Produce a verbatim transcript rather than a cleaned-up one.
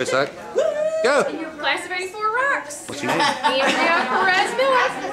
a sec. Go. Class of eighty-four rocks. What's your name? Anrea Perez Miller.